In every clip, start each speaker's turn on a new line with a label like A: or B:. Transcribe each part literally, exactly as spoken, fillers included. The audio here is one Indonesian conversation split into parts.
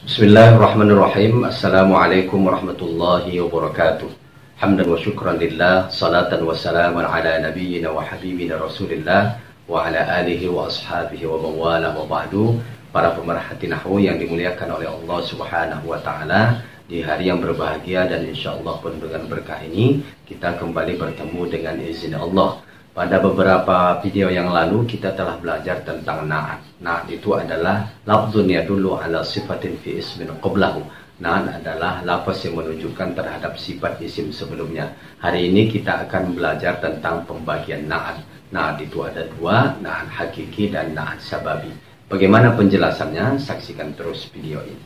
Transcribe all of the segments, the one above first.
A: Bismillahirrahmanirrahim. Assalamualaikum warahmatullahi wabarakatuh. Hamdan wa syukran lillah, salatan wa salaman ala nabiyyina wa habibina rasulillah wa ala alihi wa ashabihi wa mawala wa ba'du. Para pemerhati nahwu yang dimuliakan oleh Allah subhanahu wa ta'ala, di hari yang berbahagia dan insyaallah penuh dengan berkah ini, kita kembali bertemu dengan izin Allah. Pada beberapa video yang lalu kita telah belajar tentang na'at. Na'at itu adalah lafzun yadullu ala sifatin fi ismin qablahu. Na'at adalah lafaz yang menunjukkan terhadap sifat isim sebelumnya. Hari ini kita akan belajar tentang pembagian na'at. Na'at itu ada dua, na'at hakiki dan na'at sababi. Bagaimana penjelasannya? Saksikan terus video ini.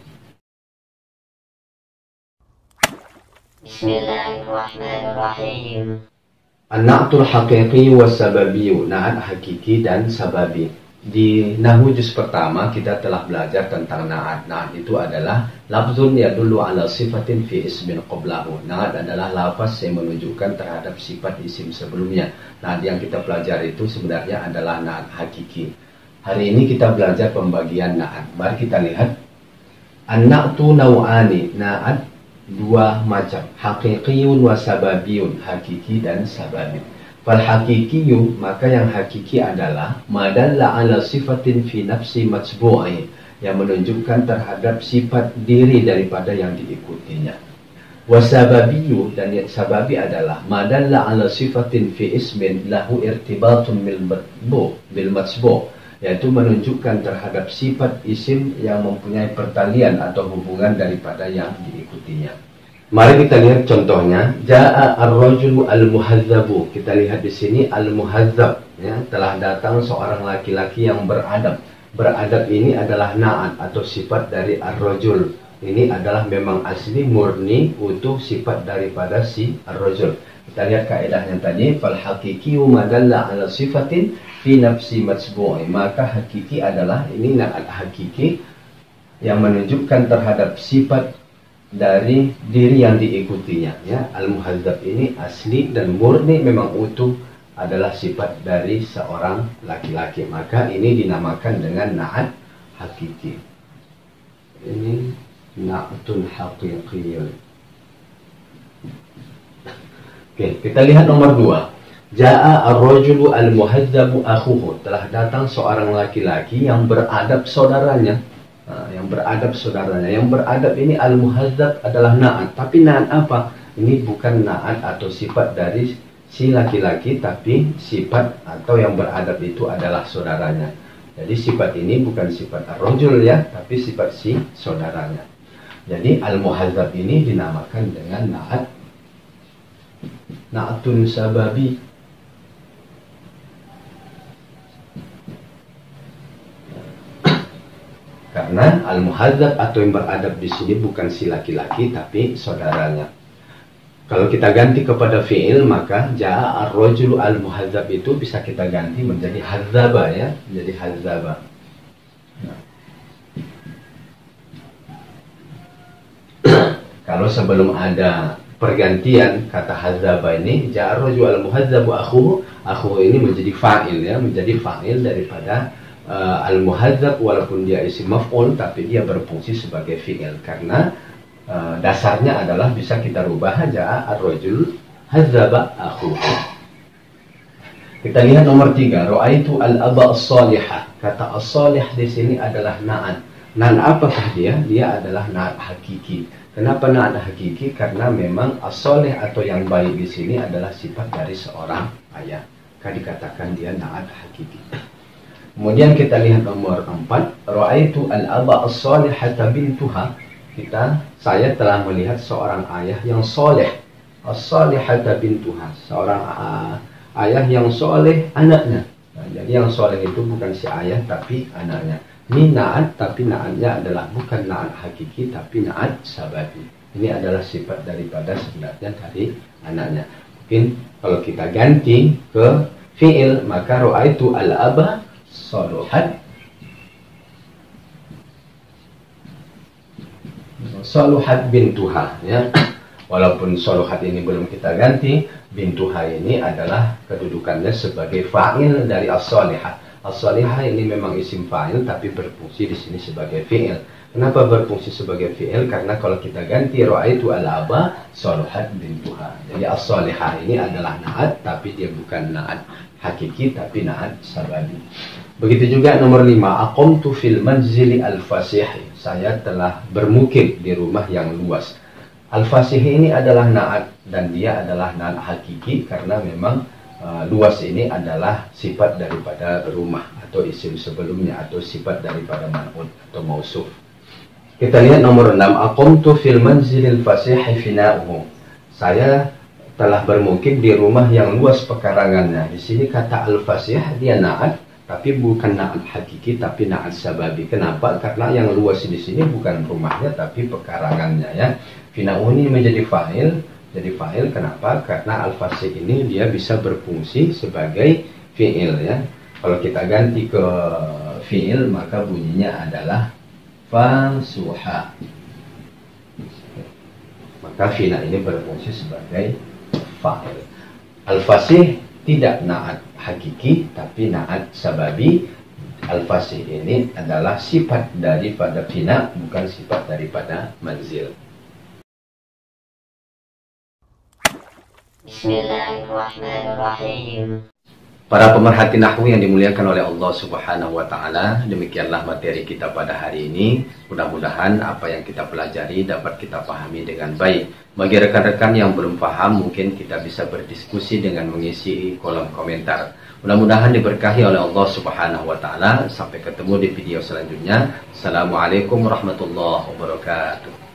B: Bismillahirrahmanirrahim.
A: An-na'tul haqiqi wa sababi, na'at hakiki dan sababi. Di nahwu juz pertama kita telah belajar tentang na'at. Na'at itu adalah lafzun yadullu ala sifatin fi ismin qablahu. Na'at adalah lafaz yang menunjukkan terhadap sifat isim sebelumnya. Na'at yang kita pelajari itu sebenarnya adalah na'at hakiki. Hari ini kita belajar pembagian na'at. Mari kita lihat. An-na'tu naw'ani, na'at dua macam, haqiqiyun wa sababiyun, hakiki dan sababi. Fal haqiqiyu, maka yang hakiki adalah madalla ala sifatin fi nafsi matsbu'i, yang menunjukkan terhadap sifat diri daripada yang diikutinya. Wa sababiyu, dan yang sababi adalah madalla ala sifatin fi ismin lahu irtibatun bil matbu bil matsbu', yaitu menunjukkan terhadap sifat isim yang mempunyai pertalian atau hubungan daripada yang diikutinya. Mari kita lihat contohnya. Ja'a ar-rajulu al-muhazzabu. Kita lihat di sini al-muhazzab, ya, telah datang seorang laki-laki yang beradab. Beradab ini adalah na'at atau sifat dari ar-rajul. Ini adalah memang asli murni utuh sifat daripada si ar-rajul. Kita lihat kaidahnya tadi, fal haqiqiyu madalla ala sifatin fi nafsi matsbu'i, maka hakiki adalah ini na'at hakiki yang menunjukkan terhadap sifat dari diri yang diikutinya, ya. Al-muhazzab ini asli dan murni memang utuh adalah sifat dari seorang laki-laki, maka ini dinamakan dengan na'at hakiki. Ini na'atun haqiqiyun. Oke, kita lihat nomor dua. Ja'a ar-rajulu al-muhazzabu akhuhu. Telah datang seorang laki-laki yang beradab saudaranya. Nah, yang beradab saudaranya. Yang beradab ini al-muhazzab adalah na'at. Tapi na'at apa? Ini bukan na'at atau sifat dari si laki-laki, tapi sifat atau yang beradab itu adalah saudaranya. Jadi sifat ini bukan sifat ar-rajul, ya, tapi sifat si saudaranya. Jadi al-muhazzab ini dinamakan dengan na'at na'atun sababi. Karena al-muhazzab atau yang beradab di sini bukan si laki-laki tapi saudaranya. Kalau kita ganti kepada fi'il, maka ja'a ar-rajulu al-muhazzab itu bisa kita ganti menjadi hazzaba, ya, menjadi hazzaba. Nah. Kalau sebelum ada pergantian kata hazzaba ini, ja'a ar-rajulu al-muhazzabu akhuhu, akhuhu ini menjadi fa'il, ya, menjadi fa'il daripada Uh, al-muhazzab, walaupun dia isim maf'ul tapi dia berfungsi sebagai fi'il karena uh, dasarnya adalah bisa kita rubah ja'a ar-rajul hazzaba akhuhu. Kita lihat nomor tiga, ra'aitu al-aba as-salihah. Kata as-salih di sini adalah na'at. Na'at apakah dia? Dia adalah na'at hakiki. Kenapa na'at hakiki? Karena memang as-salih atau yang baik di sini adalah sifat dari seorang ayah. Maka dikatakan dia na'at hakiki. Kemudian kita lihat nomor empat, ra'aitu al-aba as-salihata bintuha. Kita, saya telah melihat seorang ayah yang soleh. As-salihata bintuha, seorang uh, ayah yang soleh anaknya. Nah, jadi yang soleh itu bukan si ayah tapi anaknya. Ini na'at, tapi na'atnya adalah bukan na'at hakiki tapi na'at sababi. Ini adalah sifat daripada sebenarnya dari anaknya. Mungkin kalau kita ganti ke fi'il, maka ra'aitu al-aba saluhat saluhat bintuha, ya. Walaupun saluhat ini belum kita ganti, bintuha ini adalah kedudukannya sebagai fa'il dari as-salihah. As-salihah ini memang isim fa'il tapi berfungsi di sini sebagai fi'il. Kenapa berfungsi sebagai fi'il? Karena kalau kita ganti ra'aitu al-aba salihat bintuha. Jadi as-salihah ini adalah na'at, tapi dia bukan na'at hakiki, tapi na'at sababi. Begitu juga nomor lima, aqamtu fil manzili al-fasih. Saya telah bermukim di rumah yang luas. Al-fasih ini adalah na'at, dan dia adalah na'at hakiki karena memang uh, luas ini adalah sifat daripada rumah atau isim sebelumnya, atau sifat daripada man'ut atau mausuf. Kita lihat nomor enam, aqamtu fil manzilil fasih fina'uhu. Saya telah bermukim di rumah yang luas pekarangannya. Di sini kata al-fasih dia na'at, tapi bukan na'at hakiki, tapi na'at sababi. Kenapa? Karena yang luas di sini bukan rumahnya, tapi pekarangannya ya. Fina'uhu ini menjadi fa'il. Jadi fa'il kenapa? Karena al-fasih ini dia bisa berfungsi sebagai fi'il ya. Kalau kita ganti ke fi'il, maka bunyinya adalah fasuha. Maka fina ini berfungsi sebagai fa'il. Al-fasih tidak na'at hakiki, tapi na'at sababi. Al-fasih ini adalah sifat daripada fina, bukan sifat daripada manzil. Bismillahirrahmanirrahim. Para pemerhati nahwu yang dimuliakan oleh Allah Subhanahu wa taala, demikianlah materi kita pada hari ini. Mudah-mudahan apa yang kita pelajari dapat kita pahami dengan baik. Bagi rekan-rekan yang belum paham, mungkin kita bisa berdiskusi dengan mengisi kolom komentar. Mudah-mudahan diberkahi oleh Allah Subhanahu wa taala. Sampai ketemu di video selanjutnya. Assalamualaikum warahmatullahi wabarakatuh.